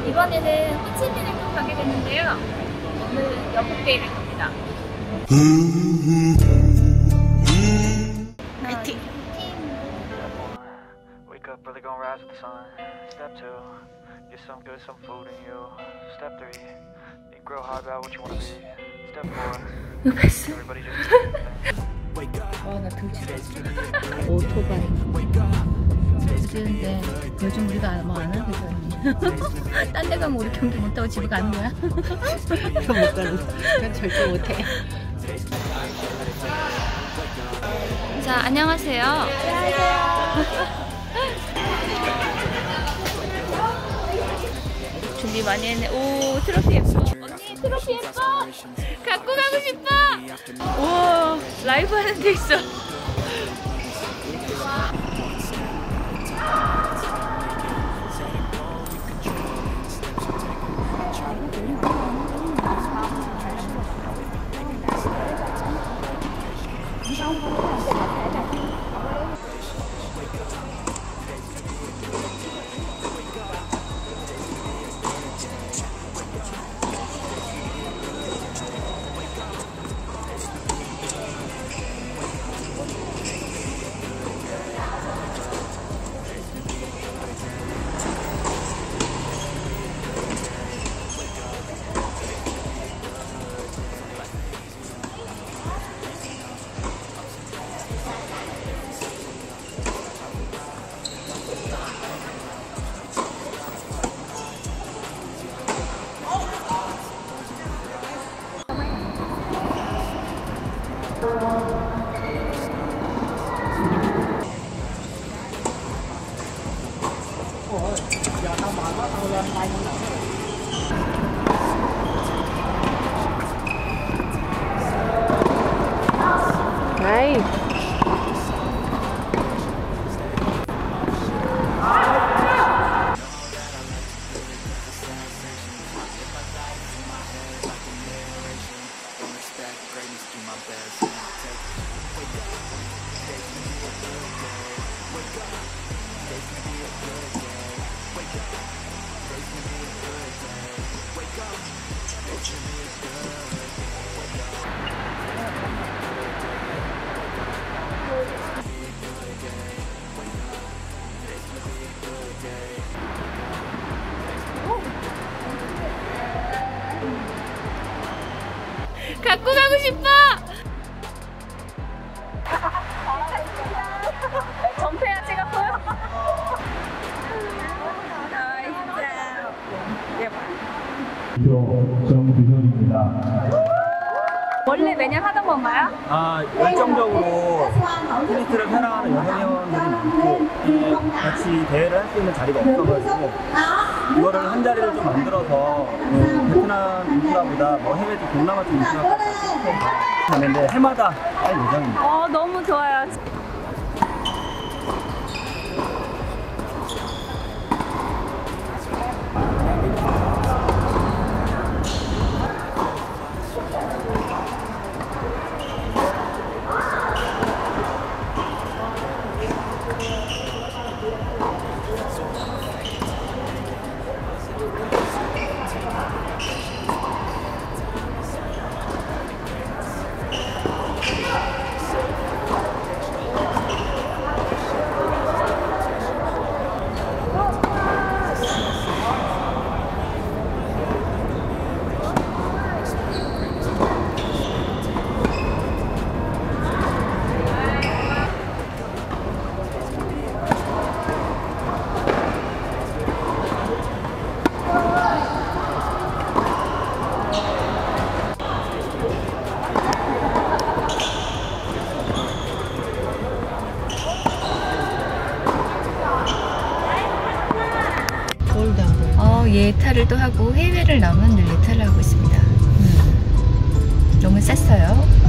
이번에는 호치민을 또 가게 됐는데요. 오늘은 영국데이를 갑니다. 화이팅! Wake up, really gonna rise with the sun. Step 2, get some good, some food in you. Step 3, think real hard about what you wanna be. Step 4, everybody just 나 등치겠어. 오토바이. 요즘인데 요즘 우리가 뭐 안 하거든. 딴 데 가면 우리 경기 못하고 집에 가는 거야? 그건 못 가는 거야. 그건 절대 못해. 자, 안녕하세요. 준비 많이 했네. 오, 트로피 예뻐. 언니, 트로피 예뻐. 갖고 가고 싶어. 우와, 라이브 하는 데 있어. 갖고 가고 싶어! 전패야 제가 보여? 정규현입니다. 원래 매년 하던 건가요? 열정적으로 테니스를 사랑하는 여성회원들이 많고 같이 대회를 할 수 있는 자리가 없어가지고 이거를 한 자리를 좀 만들어서 베트남 인프라보다 뭐 해외 동남아 쪽 인프라까지 하는데 해마다 할 예정입니다. 너무 좋아요. 예타를 또 하고 해외를 나오면 늘 예타를 하고 있습니다. 너무 셌어요.